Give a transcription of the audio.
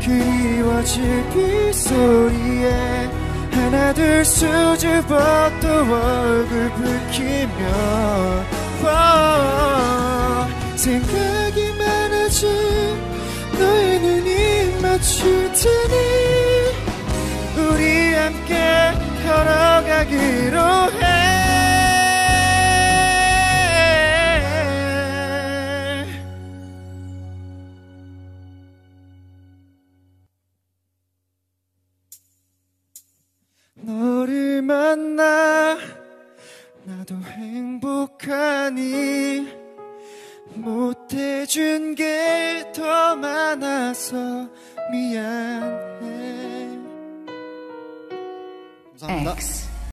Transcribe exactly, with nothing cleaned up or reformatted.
그리워질 빗소리에 하나 둘 수줍어 또 얼굴 붉히며 생각이 많아진 너의 눈이 마주칠 테니 우리 함께 걸어가기로 해. 너를 만나 나도 행복하니 못해준 게 더 많아서 미안해. 감사합니다. X.